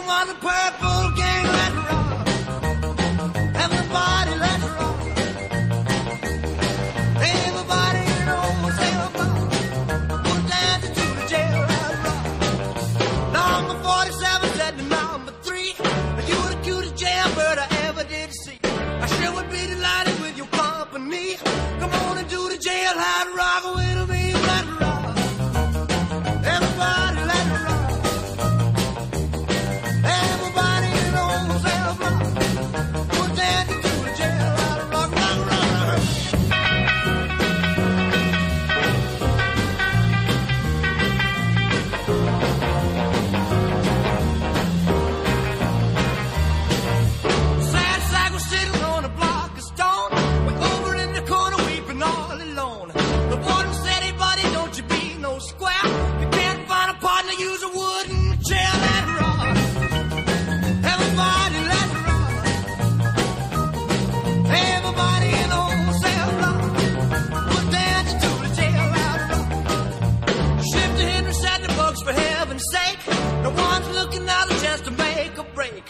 was a purple gang, let's rock. Everybody, let's rock. Everybody in the cell block was dancing to the jailhouse rock. Number 47 said to number 3, you were the cutest jailbird I ever did see. I sure would be delighted with your company. Come on and do the jailhouse rock with me, let's rock. Everybody, let's rock. Everybody in the cell block was dancing to the jailhouse rock, rock, rock, rock. Sad sack was sitting on a block of stone, way over in the corner weeping all alone. The warden said, hey buddy, don't you be no square. You can't find a partner, use a wooden chair, let's rock. Everybody, let's rock. Everybody in the whole cell block was dancing to the jailhouse rock. Shifter Henry said the books, for heaven's sake, no one's looking out a chance to make a break.